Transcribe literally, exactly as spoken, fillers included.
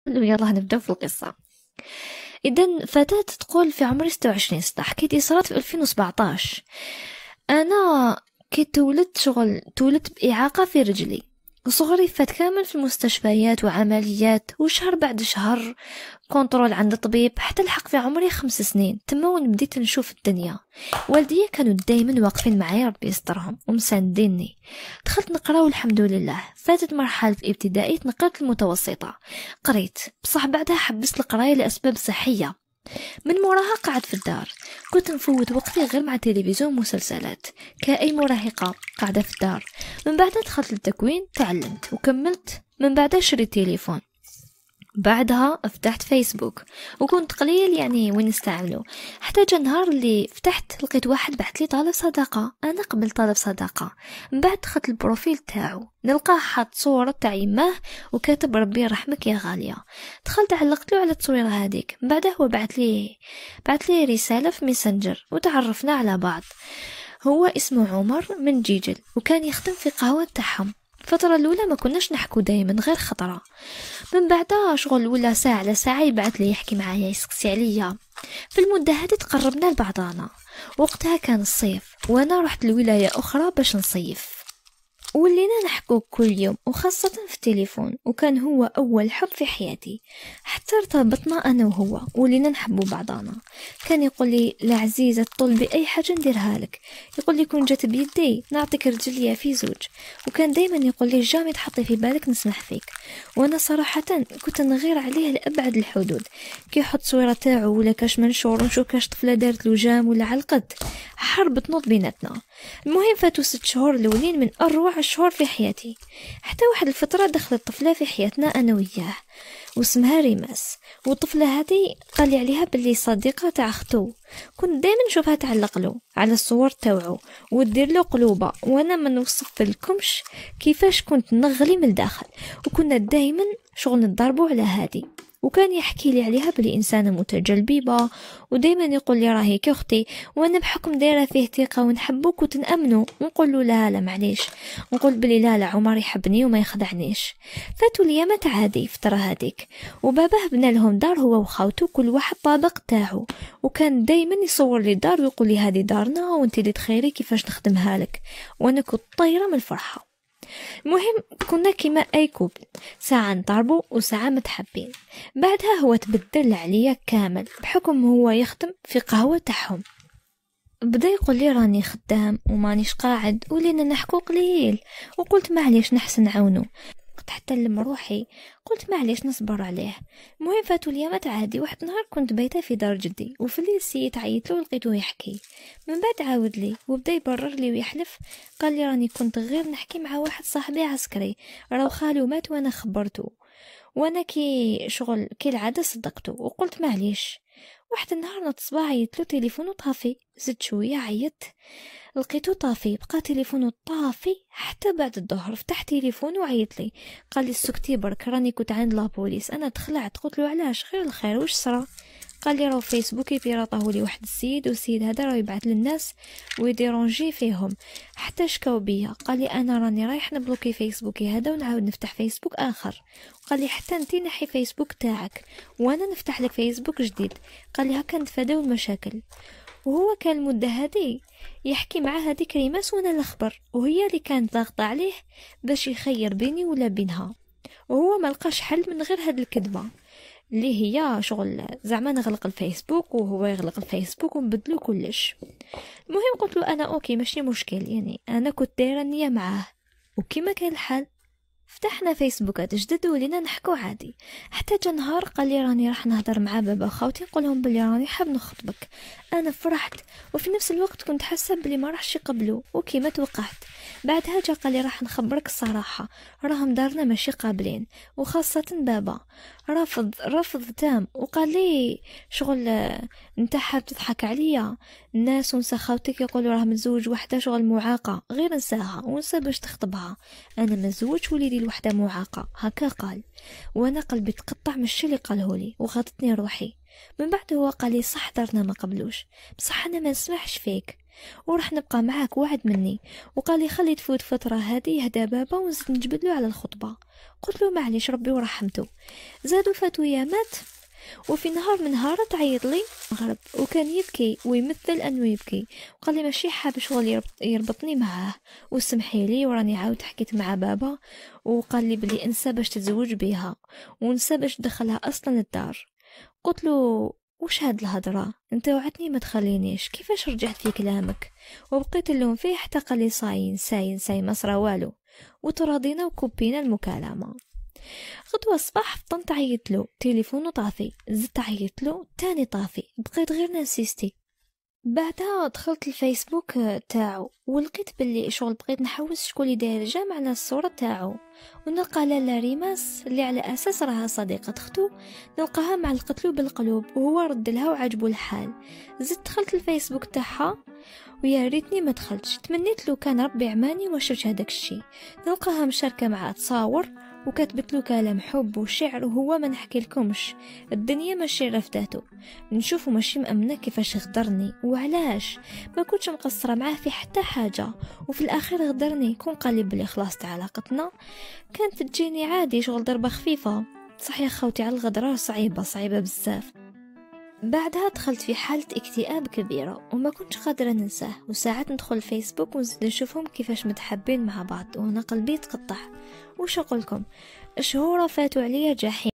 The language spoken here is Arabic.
يلا نبدأ في القصة. إذن فتاة تقول في عمري ستة وعشرين سنة، حكيت صارت في ألفين وسبعطاش. أنا كي تولدت شغل تولدت بإعاقة في رجلي، وصغري فات كامل في المستشفيات وعمليات، وشهر بعد شهر كنترول عند طبيب، حتى الحق في عمري خمس سنين تما وين بديت نشوف الدنيا. والديا كانوا دايما واقفين معايا، ربي يسترهم ومسانديني. دخلت نقرا والحمد لله. فاتت مرحله الابتدائي تنقلت المتوسطه، قريت بصح بعدها حبست القرايه لاسباب صحيه. من موراها قعدت في الدار، كنت نفوت وقتي غير مع التلفزيون ومسلسلات كأي مراهقة قاعدة في الدار. من بعد دخلت للتكوين، تعلمت وكملت. من بعد شريت تليفون، بعدها فتحت فيسبوك وكنت قليل يعني وين نستعمله. حتى جا نهار اللي فتحت لقيت واحد بعث لي طلب صداقه، انا قبل طلب صداقه. من بعد دخلت البروفيل تاعو، نلقاه حاط صوره تاع يماه وكاتب ربي يرحمك يا غاليه. دخلت علقت له على التصويره هذيك. من بعد هو بعث لي بعث لي رساله في ميسنجر وتعرفنا على بعض. هو اسمه عمر من جيجل وكان يخدم في قهوه تاعهم. الفترة الأولى ما كناش نحكو دايما غير خطرة. من بعدها شغل ولا ساعة على ساعة يبعث لي يحكي معايا يسقسي عليا. في المدة هذه تقربنا لبعضنا. وقتها كان الصيف وانا رحت لولاية اخرى باش نصيف، ولينا نحكو كل يوم وخاصة في التليفون. وكان هو أول حب في حياتي، حتى ارتبطنا أنا وهو ولينا نحبو بعضنا. كان يقول لي لا عزيزة طلبي أي حاجة نديرها لك، يقول لي كون جات بيدي نعطيك رجليا في زوج. وكان دايما يقول لي جامي تحطي في بالك نسمح فيك. وانا صراحة كنت نغير عليه لأبعد الحدود. كي يحط صورة تاعو ولا كاش منشور ونشوف كاش طفلة دارت له جام ولا علقد، حرب تنوض بيناتنا. المهم فاتوا ست شهور الأولين من أروع الشهور في حياتي. حتى واحد الفترة دخلت طفلة في حياتنا أنا وياه واسمها ريماس. والطفلة هذه قال لي عليها باللي صديقة تاع اختو. كنت دائما نشوفها تعلق له على الصور تاعو ودير له قلوبة، وانا ما نوصف لكمش كيفاش كنت نغلي من الداخل. وكنا دائما شغل نضربوا على هذه. وكان يحكي لي عليها بلي إنسانة متجلبيبة، ودايما يقول لي راهي كأختي. وانا بحكم دايره فيه ثقه ونحبوك وتنامنوا ونقول له لا لا معليش، نقول بلي لا لا عمر يحبني وما يخدعنيش. فاتوا الايامات عادي فتره هذيك، وباباه بنى لهم دار هو وخاوته كل واحد طابق تاعو. وكان دايما يصور لي دار ويقول لي هذه دارنا وانت اللي تخيري كيفاش نخدمها لك. وانا كنت طايره من الفرحه. المهم كنا كيما اي كوبل، ساعة نضربوا وساعة متحبين. بعدها هو تبدل عليا كامل بحكم هو يخدم في قهوة تاعهم. بدا يقول لي راني خدام ومانيش قاعد ولينا نحكو قليل. وقلت معليش نحسن نعاونو، قلت حتى لم روحي، قلت معليش نصبر عليه. المهم فاتوا اليامات عادي. واحد نهار كنت بايته في دار جدي وفي الليل سيت عيط له لقيته يحكي. من بعد عاود لي وبدا يبرر لي ويحلف. قال لي راني كنت غير نحكي مع واحد صاحبي عسكري راهو خالو مات وانا خبرته. وانا كي شغل كي العاده صدقته وقلت معليش. واحد النهار نط صباح عيط له تليفونه طافي. زدت شويه عيطت لقيته طافي، بقى تليفونه طافي حتى بعد الظهر. فتح تليفونه وعيط لي قال لي سكتي برك راني كنت عند لابوليس. انا دخلت قلت له علاش؟ خير الخير واش صرا؟ قال لي راهو فيسبوك يبيراطه لي واحد السيد، والسيد هذا راه يبعث للناس ويديرونجي فيهم حتى شكاو بيا. قال لي انا راني رايح نبلوكي فيسبوكي هذا ونعاود نفتح فيسبوك اخر. قال لي حتى انتي نحي فيسبوك تاعك وانا نفتح لك فيسبوك جديد. قال لي هكا نتفاداو المشاكل. وهو كان المدة هذه يحكي مع هذيك ريماس وانا الخبر، وهي اللي كانت ضاغطه عليه باش يخير بيني ولا بينها. وهو ما لقاش حل من غير هاد الكذبه اللي هي شغل زعما نغلق الفيسبوك وهو يغلق الفيسبوك ونبدلو كلش. المهم قلت له انا اوكي ماشي مشكل، يعني انا كنت دايره النيه معاه. وكما كان الحال فتحنا فيسبوكات جدد ولينا نحكو عادي. حتى جا نهار قال لي راني راح نهضر مع بابا خاوتي نقول لهم بلي راني حاب نخطبك. انا فرحت وفي نفس الوقت كنت حاسه بلي ما راحش يقبلوا وكيما توقعت. بعدها جا قال لي راح نخبرك الصراحه، راهم دارنا ماشي قابلين وخاصه بابا رافض رافض تام. وقال لي شغل انت حاب تضحك عليا، الناس ونسى خاوتك يقولوا راه متزوج وحده شغل معاقه، غير نساها ونسى باش تخطبها. انا مزوج وليدي الوحده معاقه هكا قال. وانا قلبي تقطع من الشي اللي قاله لي وغطتني روحي. من بعد هو قال لي صح دارنا ما قبلوش، بصح انا ما نسمحش فيك. وراح نبقى معاك وعد مني. وقال لي خلي تفوت فترة هذه يهدى بابا ونزيد نجبد له على الخطبة. قلت له معليش ربي ورحمته. زادوا فاتوا يامات، وفي نهار من نهارات عيط لي مغرب وكان يبكي ويمثل انه يبكي، وقال لي ماشي حاب شغل يربط يربطني معاه وسمحي لي وراني عاود حكيت مع بابا وقال لي بلي انسى باش تتزوج بيها ونسى باش تدخلها اصلا الدار. قلت له وش هاد الهضره، انت وعدتني ما تخلينيش، كيفاش رجعت في كلامك؟ وبقيت اللوم فيه حتى قال لي صاين ساين ساين ما صرا والو، وتراضينا وكوبينا المكالمه. غدوة الصباح فطنت عيط له تليفونه طافي، زدت عيط له تاني طافي، بقيت غير نسيستي. بعدها دخلت الفيسبوك تاعو ولقيت باللي شغل بقيت نحوس شكون اللي داير جمع على الصورة تاعو، ونلقى لالا ريماس اللي على اساس راها صديقة اختو نلقاها معلقت له بالقلوب وهو رد لها وعجبو الحال. زدت دخلت الفيسبوك تاعها ويا ريتني ما دخلتش، تمنيت له كان ربي عماني وشفت هذاك الشيء. نلقاها مشاركة معاه تصاور وكتبت له كلام حب وشعر وهو ما نحكي لكمش، الدنيا ماشي رفداته، نشوفه ماشي مأمنة كيفاش غدرني وعلاش ما كنتش مقصرة معاه في حتى حاجة، وفي الاخير غدرني. كون قال لي بلي خلاص علاقتنا كانت تجيني عادي شغل ضربة خفيفة، صح يا خوتي على الغدرة صعيبة صعيبة بزاف. بعدها دخلت في حالة اكتئاب كبيرة وما كنتش قادرة ننساه، وساعات ندخل الفيسبوك ونزيد نشوفهم كيفاش متحبين مع بعض وانا قلبي تقطع. وش اقولكم، شهور فاتوا عليا جحيم.